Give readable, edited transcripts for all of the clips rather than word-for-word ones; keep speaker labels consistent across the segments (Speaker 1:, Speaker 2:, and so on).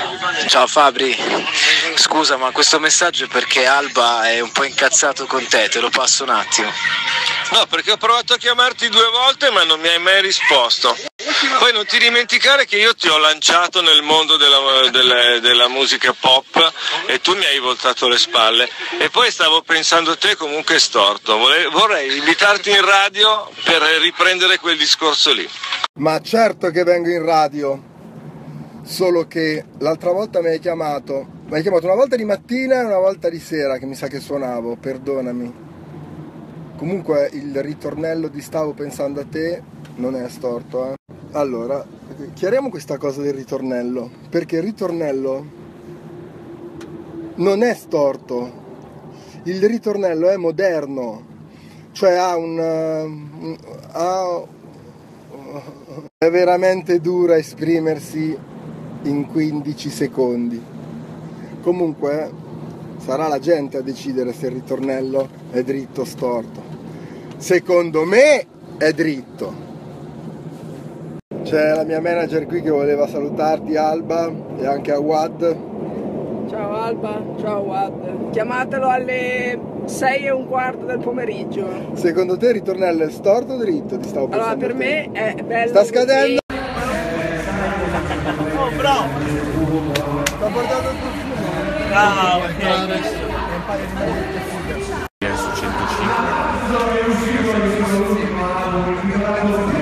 Speaker 1: Ciao Fabri, scusa ma questo messaggio è perché Alba è un po' incazzato con te lo passo un attimo.
Speaker 2: No, perché ho provato a chiamarti 2 volte ma non mi hai mai risposto. Poi non ti dimenticare che io ti ho lanciato nel mondo della musica pop e tu mi hai voltato le spalle. E poi stavo pensando a te comunque storto. Vorrei invitarti in radio per riprendere quel discorso lì.
Speaker 3: Ma certo che vengo in radio, solo che l'altra volta mi hai chiamato una volta di mattina e una volta di sera, che mi sa che suonavo, perdonami. Comunque il ritornello di Stavo pensando a te non è storto, eh. Allora, chiariamo questa cosa del ritornello, perché il ritornello non è storto, il ritornello è moderno, cioè è veramente dura esprimersi in 15 secondi. Comunque sarà la gente a decidere se il ritornello è dritto o storto. Secondo me è dritto. C'è la mia manager qui che voleva salutarti, Alba, e anche Awad.
Speaker 4: Ciao Alba, ciao Awad. Chiamatelo alle 6:15 del pomeriggio.
Speaker 3: Secondo te il ritornello è storto o dritto? Ti stavo pensando.
Speaker 4: Allora, per me è bello.
Speaker 3: Sta scadendo.
Speaker 5: Oh, bravo!
Speaker 3: Sto portando il profumo.
Speaker 5: Bravo!
Speaker 6: Su 105.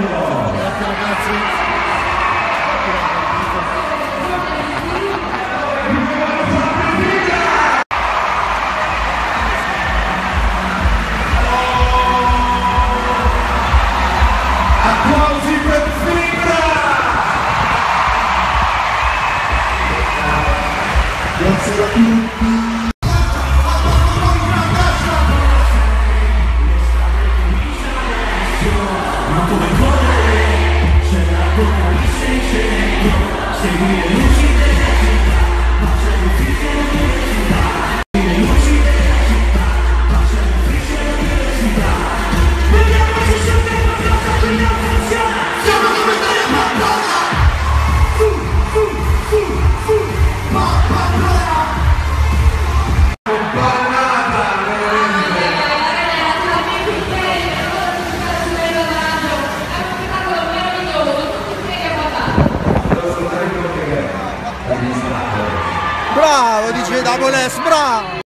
Speaker 3: Grazie a tutti. Bravo, dice Double S, bravo!